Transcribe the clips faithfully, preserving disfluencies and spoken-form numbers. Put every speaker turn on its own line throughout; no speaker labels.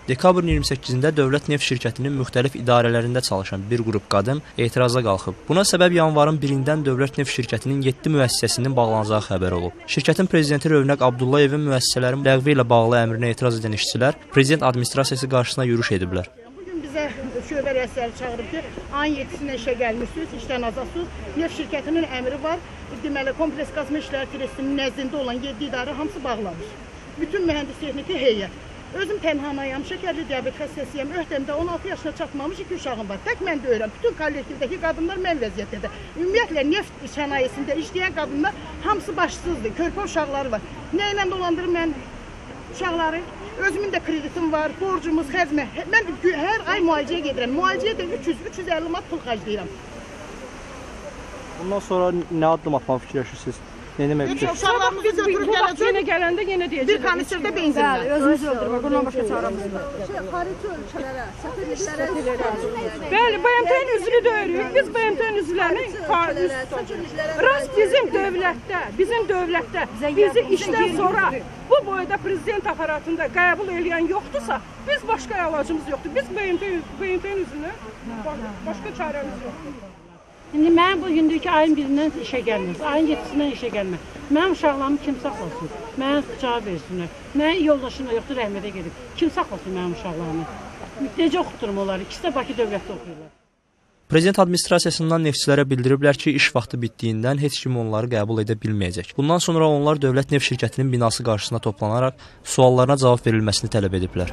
Dekabrın iyirmi səkkizində Dövlət Neft Şirkətinin müxtəlif idarələrində çalışan bir qrup qadın etiraza qalxıb. Buna səbəb yanvarın birindən Dövlət Neft Şirkətinin yeddi müəssisəsinin bağlanacağı xəbər olub. Şirkətin prezidenti Rövnəq Abdullayevin müəssisələrin ləğvi ilə bağlı əmrinə etiraz edən işçilər prezident administrasiyası qarşısına yürüş ediblər.
Bugün bizə şöbə rəisləri çağırıb ki, ayın yeddisində işə gəlmişsiniz, işdən azadsınız. Neft Şirkətinin əmri var. Deməli, Kompleks Qazma İşləri Trestinin nəzdində olan yeddi idarə hamısı bağlanmış. Bütün mühəndis texniki heyət. Özüm tənhanayam, şəkərli diabet xəstəsiyəm, öhdəmdə on altı yaşına çatmamış iki uşağım var. Tək mən deyirəm, bütün kollektivdəki qadınlar mən vəziyyətdə. Ümumiyyətlə, neft sənayesində işləyən qadınlar hamısı başsızdır, körpə uşaqları var. Nə ilə dolandırım mən uşaqları? Özümün də kreditim var, borcumuz, xərcmə. Mən hər ay müalicəyə gedirəm. Müalicəyə də üç yüz üç yüz əlli manat pul xərcləyirəm.
Bundan sonra nə addım atmaq fikirləşirsiniz? Nə demək
ki? Uşaqlarımız biz ötürüb gələcək.
Yenə gələndə yenə deyəcək.
Bir kanisterdə benzin var.
Özümüzü öldürmək, bundan başqa çarəmiz var.
Xarici ölkələrə, səfirliklərə.
Bəli, B M T-nin üzvü deyirik. Biz B M T-nin üzvlərinin xarici. Rast bizim dövlətdə, bizim dövlətdə bizi işdən sonra bu boyda prezident aparatında qəbul edən yoxdursa, biz başqa əlacımız yoxdur. Biz B M T-nin üzvünü başqa çarəmiz yoxdur.
İndi mən bu gündəki ayın birindən işə gəlmir, ayın yeddisindən işə gəlmir. Mənim uşaqlarımı kim saxlasın? Mənə cavab versinlər. Mənim yoldaşım da yoxdur, rəhmətə gedib. Kim saxlasın mənim uşaqlarımı? Necə oxuturum onları? İkisi də Bakı dövlətdə oxuyurlar.
Prezident administrasiyasından neftçilərə bildiriblər ki, iş vaxtı bitdiyindən heç kim onları qəbul edə bilməyəcək. Bundan sonra onlar Dövlət Neft Şirkətinin binası qarşısına toplanaraq suallarına cavab verilməsini tələb ediblər.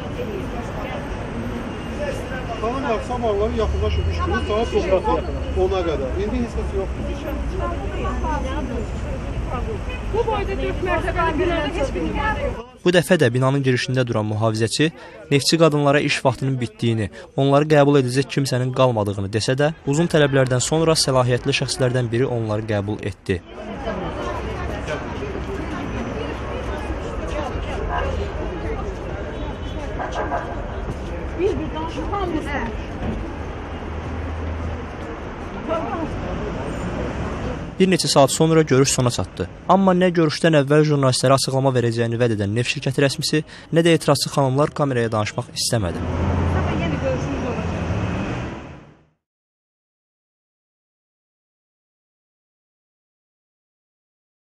Tamam, akşam ağları yaxınlaşıb işimiz, saat toprağı ona qədər. İndi heç kəs yoxdur.
Bu boyda dörd mərtəbəli binada heç bir nümayəndə yox.
Bu dəfə də binanın girişində duran mühafizəçi neftçi qadınlara iş vaxtının bitdiyini, onları qəbul edəcək kimsənin qalmadığını desə də, uzun tələblərdən sonra səlahiyyətli şəxslərdən biri onları qəbul etdi.
Bir bir danışıqdan bizə.
Bir neçə saat sonra görüş sona çatdı. Amma nə görüşdən əvvəl jurnalistlərə açıqlama verəcəyini vəd edən neft şirkəti rəsmisi, nə də etirazçı xanımlar kameraya danışmaq istəmədi.